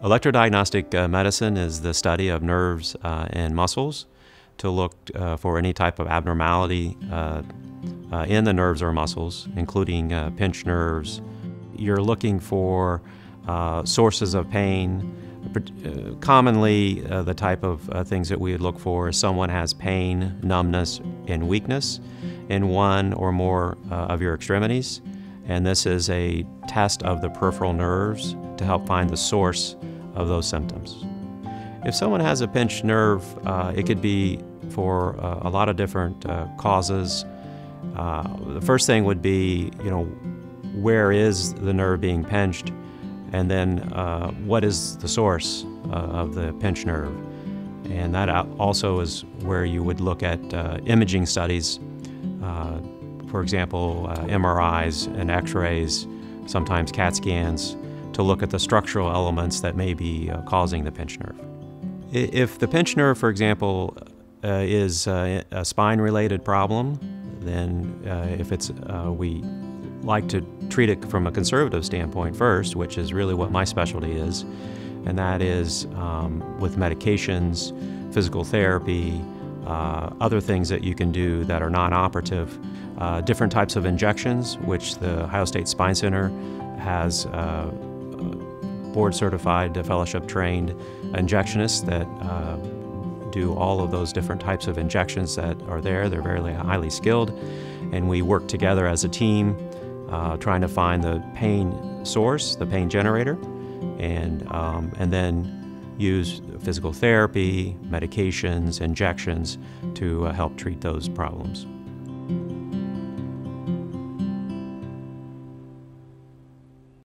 Electrodiagnostic medicine is the study of nerves and muscles to look for any type of abnormality in the nerves or muscles, including pinched nerves. You're looking for sources of pain. Commonly, the type of things that we would look for is someone has pain, numbness, and weakness in one or more of your extremities. And this is a test of the peripheral nerves to help find the source of those symptoms. If someone has a pinched nerve, it could be for a lot of different causes. The first thing would be, where is the nerve being pinched? And then what is the source of the pinched nerve? And that also is where you would look at imaging studies, for example, MRIs and X-rays, sometimes CAT scans, to look at the structural elements that may be causing the pinched nerve. If the pinched nerve, for example, is a spine-related problem, then we like to treat it from a conservative standpoint first, which is really what my specialty is, and that is with medications, physical therapy, other things that you can do that are non-operative, different types of injections, which the Ohio State Spine Center has board-certified, fellowship-trained injectionists that do all of those different types of injections that are there. They're very highly skilled, and we work together as a team trying to find the pain source, the pain generator, and then use physical therapy, medications, injections to help treat those problems.